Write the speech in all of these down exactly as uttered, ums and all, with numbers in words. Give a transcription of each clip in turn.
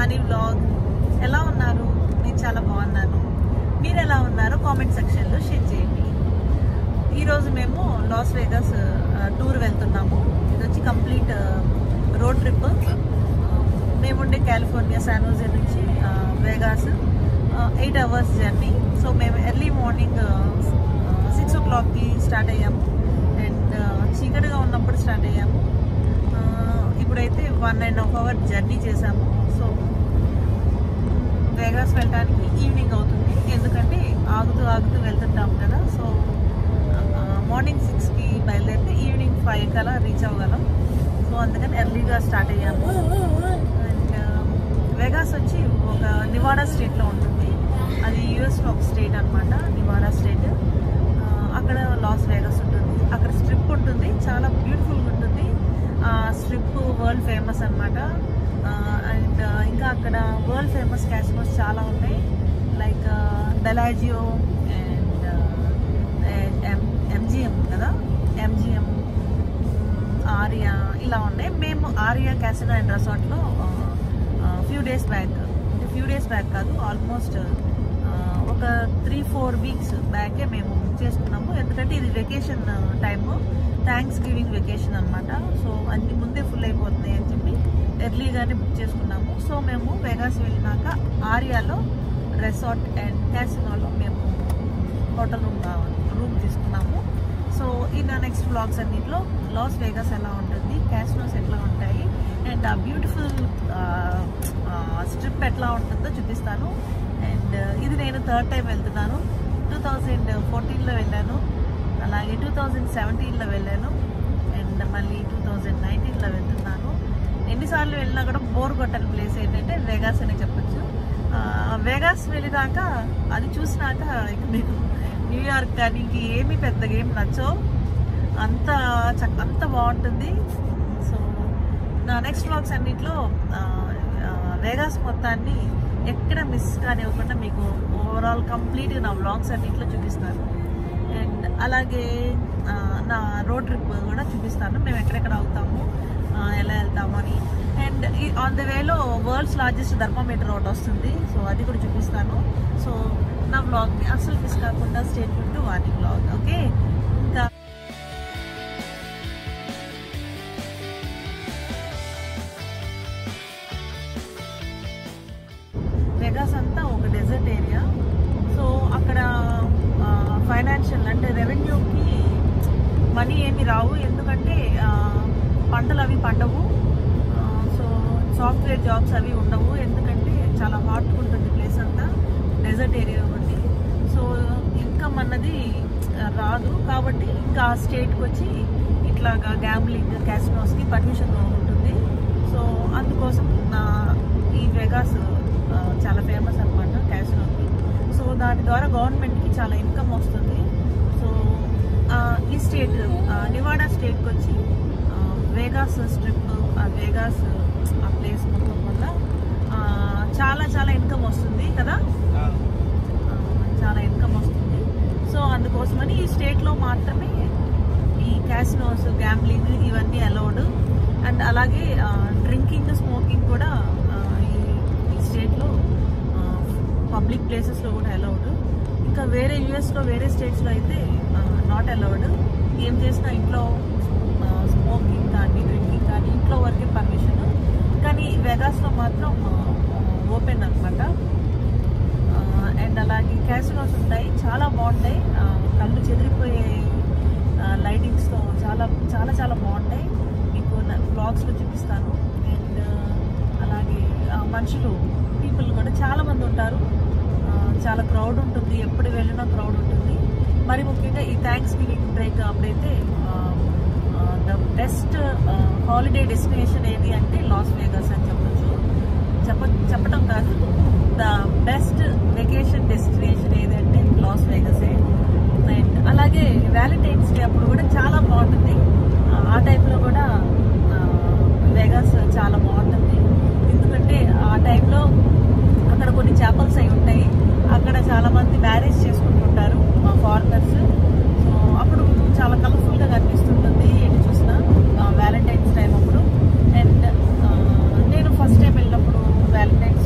వాణి vlog. ఎలా ఉన్నారు? నేను చాలా బాగున్నాను. మీరు ఎలా ఉన్నారో కామెంట్ సెక్షన్లో షేర్ చేయండి. ఈరోజు మేము లాస్ వేగాస్ టూర్ వెళ్తున్నాము. ఇది వచ్చి కంప్లీట్ రోడ్ ట్రిప్. మేముండే కాలిఫోర్నియా శాన్ హోజే నుంచి Vegas eight hours journey. So మేము ఎర్లీ మార్నింగ్ సిక్స్ ఓ క్లాక్కి స్టార్ట్ అయ్యాము అండ్ చీకటిగా ఉన్నప్పుడు స్టార్ట్ అయ్యాము. ఇప్పుడైతే one and half hour journey చేసాము. సో వేగాస్ వెళ్ళడానికి ఈవినింగ్ అవుతుంది, ఎందుకంటే ఆగుతూ ఆగుతూ వెళ్తుంటాం కదా. సో మార్నింగ్ సిక్స్కి బయలుదేరితే ఈవినింగ్ ఫైవ్ కలా రీచ్ అవ్వగలం. సో అందుకని ఎర్లీగా స్టార్ట్ అయ్యాము. అండ్ వేగాస్ వచ్చి ఒక నివాడా స్టేట్లో ఉంటుంది. అది యూఎస్లో ఒక స్టేట్ అనమాట, నివాడా స్టేట్. అక్కడ లాస్ వేగాస్ ఉంటుంది. అక్కడ స్ట్రిప్ ఉంటుంది, చాలా బ్యూటిఫుల్గా ఉంటుంది. స్ట్రిప్ వరల్డ్ ఫేమస్ అనమాట. అండ్ ఇంకా అక్కడ వరల్డ్ ఫేమస్ క్యాసినోస్ చాలా ఉన్నాయి, లైక్ బెలాజియో అండ్ ఎంజిఎం కదా, ఎంజిఎం, ఆరియా ఇలా ఉన్నాయి. మేము ఆరియా క్యాసినో అండ్ రెసార్ట్లో ఫ్యూ డేస్ బ్యాక్, అంటే ఫ్యూ డేస్ బ్యాక్ కాదు, ఆల్మోస్ట్ ఒక త్రీ ఫోర్ వీక్స్ బ్యాకే మేము బుక్ చేసుకున్నాము. ఎందుకంటే ఇది vacation time, thanksgiving vacation అనమాట. సో అన్ని ముందే ఫుల్ అయిపోతున్నాయి అని చెప్పి ఎర్లీగానే బుక్ చేసుకున్నాము. సో మేము వేగాస్ వెళ్ళినాక ఆరియాలో రెసార్ట్ అండ్ క్యాసినోలో మేము హోటల్ రూమ్ రూమ్ తీసుకున్నాము. సో ఈ నా నెక్స్ట్ వ్లాగ్స్ అన్నింటిలో లాస్ వేగాస్ ఎలా ఉంటుంది, క్యాసినోస్ ఎట్లా ఉంటాయి అండ్ ఆ బ్యూటిఫుల్ స్ట్రిప్ ఎట్లా ఉంటుందో చూపిస్తాను. అండ్ ఇది నేను థర్డ్ టైం వెళ్తున్నాను. టూ థౌజండ్ ఫోర్టీన్లో వెళ్ళాను, అలాగే టూ థౌజండ్ సెవెంటీన్లో వెళ్ళాను అండ్ మళ్ళీ టూ థౌజండ్ నైన్టీన్లో వెళ్తున్నాను. ఎన్నిసార్లు వెళ్ళినా కూడా బోర్ కొట్టని ప్లేస్ ఏంటంటే వేగాస్ అని చెప్పచ్చు. వేగాస్ వెళ్ళినాక అది చూసినాక ఇక మీకు న్యూయార్క్ కానీ ఇంక ఏమీ పెద్దగా ఏమి నచ్చవు, అంత అంత బాగుంటుంది. సో నా నెక్స్ట్ వ్లాగ్స్ అన్నింటిలో వేగాస్ మొత్తాన్ని ఎక్కడ మిస్ కానివ్వకుండా మీకు ఓవరాల్ కంప్లీట్ నా వ్లాగ్స్ అన్నింటిలో చూపిస్తాను. అండ్ అలాగే నా రోడ్ ట్రిప్ కూడా చూపిస్తాను, మేము ఎక్కడెక్కడ అవుతాము, ఎలా వెళ్తాము అని. అండ్ ఆన్ ద వేలో వరల్డ్స్ లార్జెస్ట్ థర్మామీటర్ ఒకటి వస్తుంది, సో అది కూడా చూపిస్తాను. సో నా వ్లాగ్ని అసలు మిస్ కాకుండా stay tune to Vani vlog. Okay, ఇంకా వేగాస్ అంతా ఒక డెజర్ట్ ఏరియా. సో అక్కడ ఫైనాన్షియల్ అంటే రెవెన్యూకి మనీ ఏమి రావు, ఎందుకంటే పంటలు అవి పండవు. సో సాఫ్ట్వేర్ జాబ్స్ అవి ఉండవు, ఎందుకంటే చాలా హాట్గా ఉంటుంది ప్లేస్ అంతా, డెజర్ట్ ఏరియా ఒకటి. సో ఇన్కమ్ అన్నది రాదు, కాబట్టి ఇంకా ఆ స్టేట్కి వచ్చి ఇట్లాగా గ్యాంబ్లింగ్ క్యాసినోస్కి పర్మిషన్ ఉంటుంది. సో అందుకోసం నా ఈ వేగాస్ చాలా ఫేమస్ అనమాట క్యాసినోకి. సో దాని ద్వారా గవర్నమెంట్కి చాలా ఇన్కమ్ వస్తుంది. సో ఈ స్టేట్ నివాడా స్టేట్కి వచ్చి వేగాస్ స్ట్రిప్, ఆ వేగాస్ ఆ ప్లేస్ మొత్తం వల్ల చాలా చాలా ఇన్కమ్ వస్తుంది కదా, చాలా ఇన్కమ్ వస్తుంది. సో అందుకోసమని ఈ స్టేట్లో మాత్రమే ఈ క్యాసినోస్, గ్యాంబ్లింగ్ ఇవన్నీ అలౌడ్. అండ్ అలాగే డ్రింకింగ్, స్మోకింగ్ కూడా ఈ స్టేట్లో పబ్లిక్ ప్లేసెస్లో కూడా అలౌడ్. ఇంకా వేరే యూఎస్లో వేరే స్టేట్స్లో అయితే నాట్ అలౌడ్. ఏం చేసినా ఇంట్లో స్మోకింగ్ కానీ డ్రింకింగ్ కానీ ఇంట్లో వరకే పర్మిషన్, కానీ వెగాస్లో మాత్రం ఓపెన్ అనమాట. అండ్ అలాగే క్యాసినోస్ ఉంటాయి, చాలా బాగుంటాయి, కళ్ళు చెదిరిపోయే లైటింగ్స్తో చాలా చాలా చాలా బాగుంటాయి. మీకు బ్లాగ్స్లో చూపిస్తాను. అండ్ అలాగే మనుషులు, పీపుల్ కూడా చాలా మంది ఉంటారు, చాలా క్రౌడ్ ఉంటుంది, ఎప్పుడు వెళ్ళినా క్రౌడ్ ఉంటుంది. మరి ముఖ్యంగా ఈ థ్యాంక్స్ గివింగ్ బ్రేక్ అప్పుడైతే ద బెస్ట్ హాలిడే డెస్టినేషన్ ఏది అంటే లాస్ వేగాస్ అని చెప్పచ్చు. చెప్ప చెప్పడం కాదు, ద బెస్ట్ వెకేషన్ డెస్టినేషన్ ఏది అంటే లాస్ వేగాసే. అండ్ అలాగే వ్యాలంటైన్స్ డే అప్పుడు కూడా చాలా బాగుంటుంది. ఆ టైంలో కూడా వేగాస్ చాలా బాగుంటుంది, ఎందుకంటే ఆ టైంలో అక్కడ కొన్ని చాపల్స్ అయి ఉంటాయి, అక్కడ చాలా మంది మ్యారేజ్ చేసుకుంటుంటారు ఫారినర్స్. సో అప్పుడు చాలా కలర్ఫుల్గా కనిపిస్తుంటుంది ఎటు చూసినా వ్యాలంటైన్స్ టైం అప్పుడు. అండ్ నేను ఫస్ట్ టైం వెళ్ళినప్పుడు వ్యాలంటైన్స్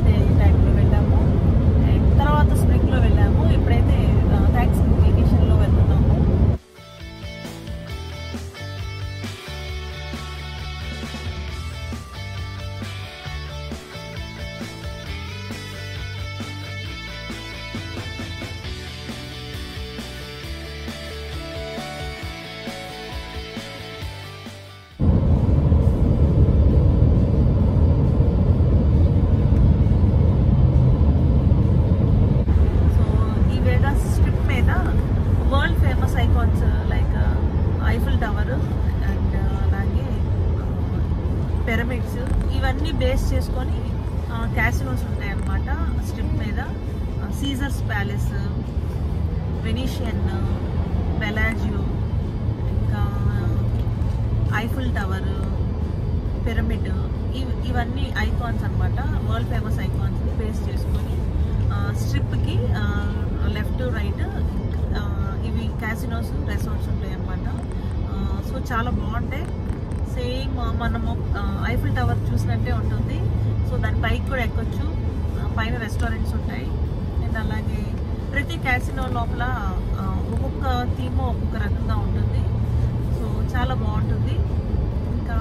ఇవన్నీ బేస్ చేసుకొని క్యాసినోస్ ఉంటాయి అన్నమాట స్ట్రిప్ మీద. సీజర్స్ ప్యాలెస్, వెనీషియన్, బెలాజియో, ఇంకా ఐఫిల్ టవర్, పిరమిడ్, ఇవి ఇవన్నీ ఐకాన్స్ అనమాట, వరల్డ్ ఫేమస్ ఐకాన్స్ బేస్ చేసుకొని స్ట్రిప్కి లెఫ్ట్ రైట్ ఇవి క్యాసినోస్, రిసార్ట్స్ ఉంటాయి అన్నమాట. సో చాలా బాగుంటాయి. సేమ్ మనము ఐఫిల్ టవర్ చూసినట్టే ఉంటుంది. సో దాని పైకి కూడా ఎక్కొచ్చు, పైన రెస్టారెంట్స్ ఉంటాయి. అండ్ అలాగే ప్రతి క్యాసినో లోపల ఒక్కొక్క థీమ్ ఒక్కొక్క రకంగా ఉంటుంది. సో చాలా బాగుంటుంది. ఇంకా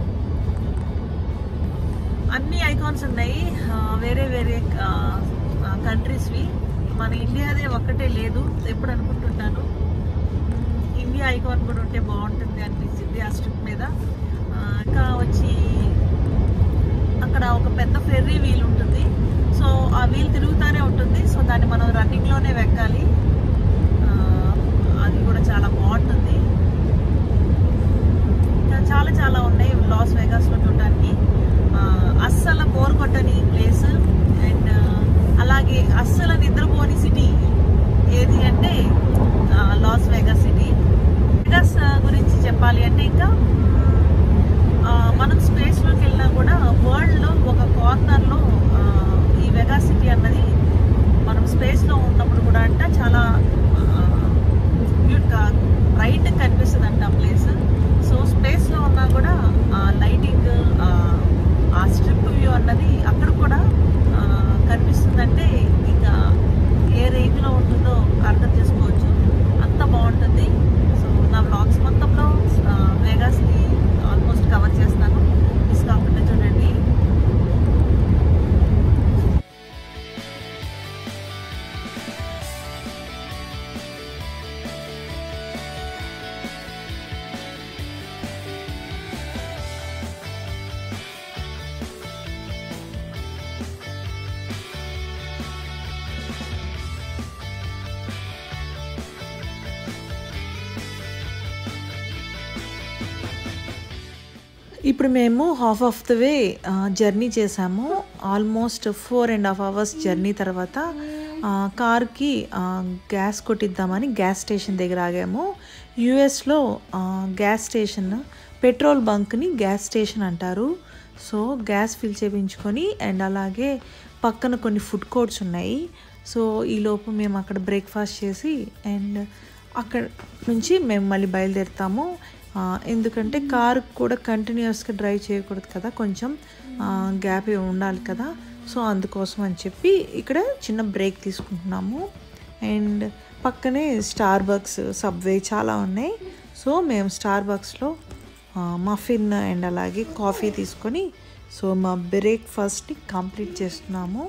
అన్ని ఐకాన్స్ ఉన్నాయి వేరే వేరే కంట్రీస్వి. మన ఇండియాదే ఒక్కటే లేదు. ఎప్పుడు అనుకుంటుంటాను ఇండియా ఐకాన్ కూడా ఉంటే బాగుంటుంది అనిపించింది ఆ స్ట్రిప్ మీద. ఇంకా వచ్చి అక్కడ ఒక పెద్ద ఫెర్రీ వీల్ ఉంటుంది. సో ఆ వీల్ తిరుగుతూనే ఉంటుంది. సో దాన్ని మనం రన్నింగ్లోనే వెక్కాలి. అది కూడా చాలా బాగుంటుంది. ఇంకా చాలా చాలా ఉన్నాయి లాస్ వేగాస్లో చూడడానికి. అస్సలు బోర్ కొట్టని ప్లేస్. అండ్ అలాగే అస్సలు నిద్రపోని సిటీ ఏది అంటే లాస్ వేగాస్ సిటీ. వేగాస్ గురించి చెప్పాలి అంటే ఇంకా మనం స్పేస్లోకి వెళ్ళినా కూడా వరల్డ్లో ఒక కార్నర్లో ఈ వెగాస్ సిటీ అన్నది మనం స్పేస్లో ఉన్నప్పుడు కూడా అంట చాలా బ్రైట్ కనిపిస్తుంది అంట ఆ ప్లేస్. సో స్పేస్లో ఉన్నా కూడా లైటింగ్, ఆ స్ట్రిప్ వ్యూ అన్నది అక్కడ కూడా కనిపిస్తుందంటే ఇంకా ఏ రేంజ్లో ఉంటుందో అర్థం చేసుకోవచ్చు. అంత బాగుంటుంది. సో నా వ్లాగ్స్ మొత్తంలో వేగాస్ని ఆల్మోస్ట్ కవర్ చేస్తాను. మిస్ కాకుండా చూడండి. ఇప్పుడు మేము half of the way journey చేసాము. Almost four and half hours journey తర్వాత కార్కి గ్యాస్ కొట్టిద్దామని గ్యాస్ స్టేషన్ దగ్గర ఆగాము. యుఎస్లో గ్యాస్ స్టేషన్, పెట్రోల్ బంక్ని గ్యాస్ స్టేషన్ అంటారు. సో గ్యాస్ ఫిల్ చేయించుకొని అండ్ అలాగే పక్కన కొన్ని ఫుడ్ కోర్ట్స్ ఉన్నాయి. సో ఈలోపు మేము అక్కడ బ్రేక్ఫాస్ట్ చేసి అండ్ అక్కడ నుంచి మేము మళ్ళీ బయలుదేరుతాము. ఎందుకంటే కారు కూడా కంటిన్యూస్గా డ్రైవ్ చేయకూడదు కదా, కొంచెం గ్యాప్ ఉండాలి కదా. సో అందుకోసం అని చెప్పి ఇక్కడ చిన్న బ్రేక్ తీసుకుంటున్నాము. అండ్ పక్కనే స్టార్ బక్స్, సబ్వే చాలా ఉన్నాయి. సో మేము స్టార్ బక్స్లో మఫిన్ అండ్ అలాగే కాఫీ తీసుకొని సో మా బ్రేక్ఫాస్ట్ని కంప్లీట్ చేస్తున్నాము.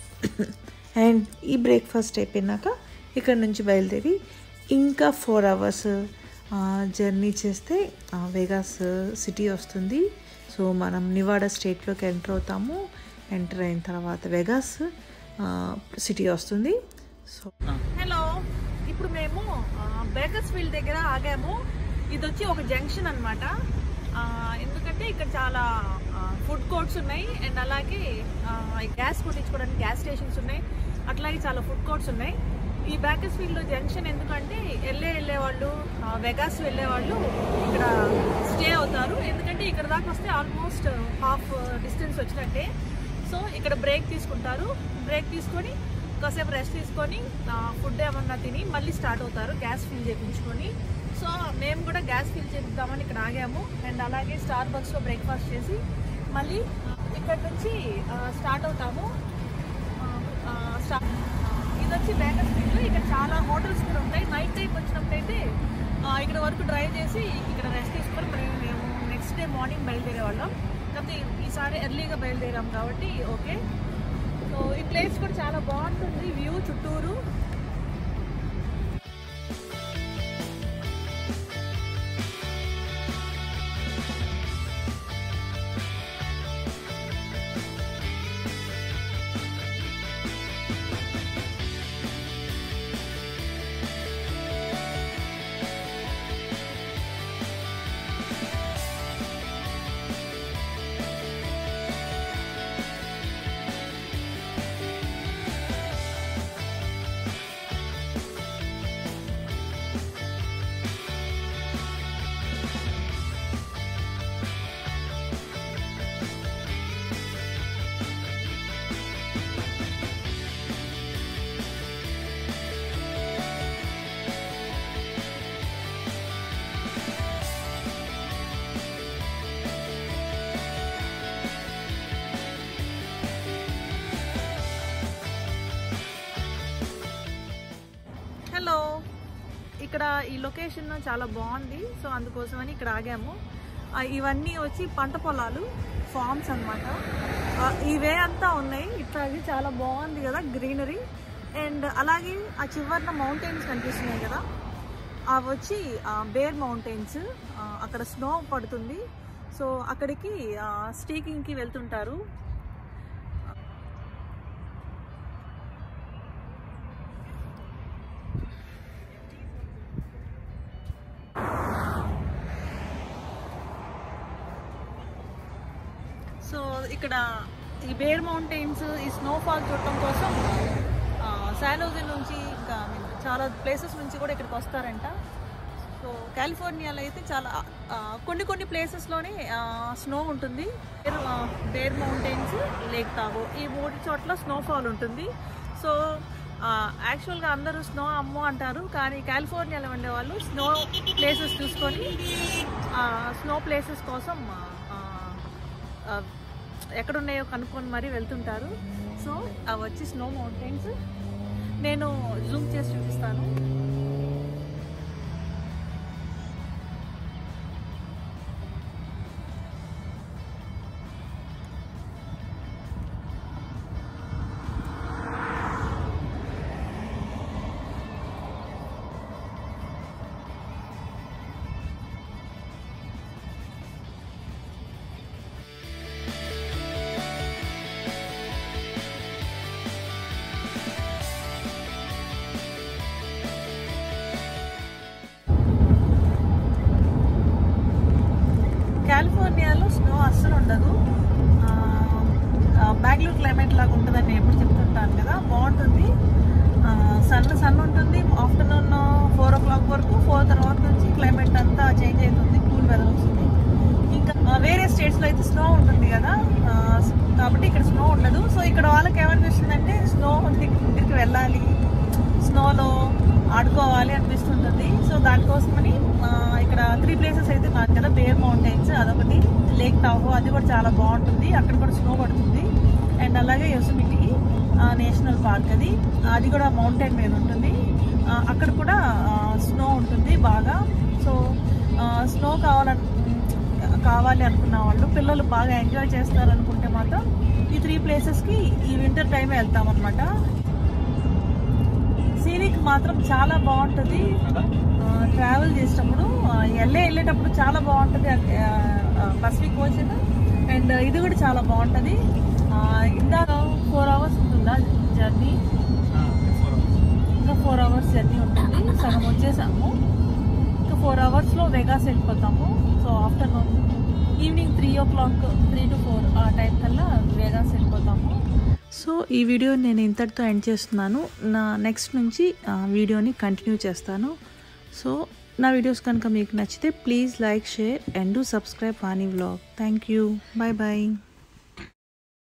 అండ్ ఈ బ్రేక్ఫాస్ట్ అయిపోయినాక ఇక్కడ నుంచి బయలుదేరి ఇంకా ఫోర్ అవర్స్ జర్నీ చేస్తే వేగాస్ సిటీ వస్తుంది. సో మనం నివాడా స్టేట్లోకి ఎంటర్ అవుతాము. ఎంటర్ అయిన తర్వాత వేగాస్ సిటీ వస్తుంది. సో హలో, ఇప్పుడు మేము బేకర్స్ఫీల్డ్ దగ్గర ఆగాము. ఇది వచ్చి ఒక జంక్షన్ అనమాట. ఎందుకంటే ఇక్కడ చాలా ఫుడ్ కోర్ట్స్ ఉన్నాయి అండ్ అలాగే గ్యాస్ కొట్టించుకోవడానికి గ్యాస్ స్టేషన్స్ ఉన్నాయి. అట్లాగే చాలా ఫుడ్ కోర్ట్స్ ఉన్నాయి. ఈ బేకర్స్ఫీల్డ్ జంక్షన్ ఎందుకంటే వెళ్ళే వెళ్ళే వాళ్ళు వెగాస్ వెళ్ళే వాళ్ళు ఇక్కడ స్టే అవుతారు. ఎందుకంటే ఇక్కడ దాకా వస్తే ఆల్మోస్ట్ హాఫ్ డిస్టెన్స్ వచ్చినట్టే. సో ఇక్కడ బ్రేక్ తీసుకుంటారు. బ్రేక్ తీసుకొని కాసేపు రెస్ట్ తీసుకొని ఫుడ్ ఏమన్నా తిని మళ్ళీ స్టార్ట్ అవుతారు గ్యాస్ ఫిల్ చేయించుకొని. సో మేము కూడా గ్యాస్ ఫిల్ చేద్దామని ఇక్కడ ఆగాము. అండ్ అలాగే స్టార్ బక్స్లో బ్రేక్ఫాస్ట్ చేసి మళ్ళీ ఇక్కడ నుంచి స్టార్ట్ అవుతాము. స్టార్ట్ ఇది వచ్చి బేకర్స్ఫీల్డ్. ఇక్కడ చాలా హోటల్స్ కూడా ఉంటాయి. నైట్ టైం వచ్చినప్పుడైతే ఇక్కడ వరకు డ్రైవ్ చేసి ఇక్కడ రెస్ట్ తీసుకొని మరి మేము నెక్స్ట్ డే మార్నింగ్ బయలుదేరే వాళ్ళం. కాకపోతే ఈసారి ఎర్లీగా బయలుదేరాం కాబట్టి ఓకే. సో ఈ ప్లేస్ కూడా చాలా బాగుంటుంది, వ్యూ చుట్టూరు. ఇక్కడ ఈ లొకేషన్ చాలా బాగుంది. సో అందుకోసమని ఇక్కడ ఆగాము. ఇవన్నీ వచ్చి పంట పొలాలు, ఫార్మ్స్ అనమాట. ఈ వే అంతా ఉన్నాయి ఇట్లాగే, చాలా బాగుంది కదా గ్రీనరీ. అండ్ అలాగే ఆ చివరిన మౌంటైన్స్ కనిపిస్తున్నాయి కదా, అవి వచ్చి బేర్ మౌంటైన్స్. అక్కడ స్నో పడుతుంది. సో అక్కడికి స్టీకింగ్కి వెళ్తుంటారు. సో ఇక్కడ ఈ బేర్ మౌంటైన్స్, ఈ స్నోఫాల్ చూడటం కోసం శాన్ హోజే నుంచి ఇంకా చాలా ప్లేసెస్ నుంచి కూడా ఇక్కడికి వస్తారంట. సో కాలిఫోర్నియాలో అయితే చాలా కొన్ని కొన్ని ప్లేసెస్లోనే స్నో ఉంటుంది. బేర్ మౌంటైన్స్, లేక్ తాహో, ఈ మూడు చోట్ల స్నోఫాల్ ఉంటుంది. సో యాక్చువల్గా అందరూ స్నో అమ్మో అంటారు, కానీ కాలిఫోర్నియాలో ఉండే వాళ్ళు స్నో ప్లేసెస్ చూసుకొని స్నో ప్లేసెస్ కోసం ఎక్కడున్నాయో కనుక్కొని మరీ వెళ్తుంటారు. సో అవి వచ్చి స్నో మౌంటైన్స్. నేను జూమ్ చేసి చూపిస్తాను. కాలిఫోర్నియాలో స్నో అస్సలు ఉండదు. బెంగళూరు క్లైమేట్ లాగా ఉంటుందని నేను ఎప్పుడు చెప్తుంటాను కదా, బాగుంటుంది. సన్ సన్ ఉంటుంది ఆఫ్టర్నూన్ ఫోర్ ఓ క్లాక్ వరకు. ఫోర్ తర్వాత నుంచి క్లైమేట్ అంతా చేంజ్ అవుతుంది, కూల్ వెదర్ వస్తుంది. ఇంకా వేరే స్టేట్స్లో అయితే స్నో ఉంటుంది కదా, కాబట్టి ఇక్కడ స్నో ఉండదు. సో ఇక్కడ వాళ్ళకి ఏమనిపిస్తుందంటే స్నో దగ్గరికి వెళ్ళాలి, స్నోలో ఆడుకోవాలి అనిపిస్తుంటుంది. సో దానికోసమని ఇక్కడ త్రీ ప్లేసెస్ అయితే కాదు కదా, బేర్ మౌంటైన్స్ అదొకటి, లేక్ తాహో అది కూడా చాలా బాగుంటుంది, అక్కడ కూడా స్నో పడుతుంది. అండ్ అలాగే యోసెమిటీ నేషనల్ పార్క్, అది అది కూడా మౌంటైన్ మీద ఉంటుంది. అక్కడ కూడా స్నో ఉంటుంది బాగా. సో స్నో కావాలని కావాలి అనుకున్న వాళ్ళు, పిల్లలు బాగా ఎంజాయ్ చేస్తారనుకుంటే మాత్రం ఈ త్రీ ప్లేసెస్కి ఈ వింటర్ టైమే వెళ్తామన్నమాట. సీనిక్ మాత్రం చాలా బాగుంటుంది. ట్రావెల్ చేసేటప్పుడు ఎల్ఏ వెళ్ళేటప్పుడు చాలా బాగుంటుంది పసిఫిక్ ఓషన్. అండ్ ఇది కూడా చాలా బాగుంటుంది. ఇందాక ఫోర్ అవర్స్ ఉంటుందా జర్నీ, ఇంకా ఫోర్ అవర్స్ జర్నీ ఉంటుంది. సగం వచ్చేసాము, ఇంకా ఫోర్ అవర్స్లో వెగాస్ వెళ్ళిపోతాము. So afternoon evening three o'clock three to four ఆ టైం కల్లా వెగాస్ వెళ్ళిపోతాము. సో ఈ వీడియో నేను ఇంతటితో ఎండ్ చేస్తున్నాను. నా నెక్స్ట్ నుంచి వీడియోని కంటిన్యూ చేస్తాను. సో నా వీడియోస్ కనుక మీకు నచ్చితే please like, share and do subscribe Vani vlog. Thank you. Bye bye.